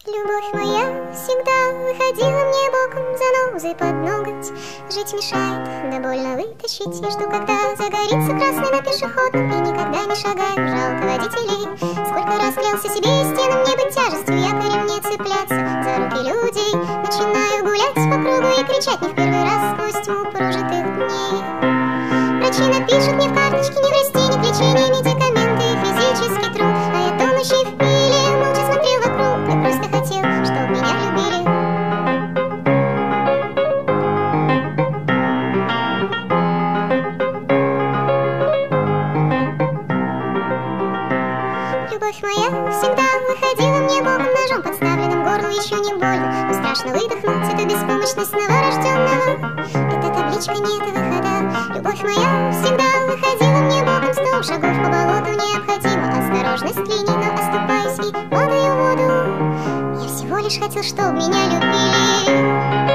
Любовь моя всегда выходила мне боком, занозой под ноготь. Жить мешает, да больно вытащить. Я жду, когда загорится красный на пешеходном, и никогда не шагаю, жалко водителей. Сколько раз клялся себе и стенам не быть тяжестью, якорем не цепляться за руки людей. Начинаю гулять по кругу и кричать не в первый раз сквозь тьму прожитых дней. Врачи напишут мне в карточке не в растении, к лечению медикаменты и физический труд. А я тонущий в пыле, молча смотрел вокруг и просто хотел, чтоб меня любили. Любовь моя всегда выходила мне боком, ножом подставленным горлу еще не больно. Но страшно выдохнуть, это беспомощность новорожденного. Это табличка, нет выхода. Любовь моя всегда выходила мне боком, 100 шагов по болоту необходимо. Осторожность клини, но оступаюсь и падаю в воду. Я всего лишь хотел, чтоб меня любили.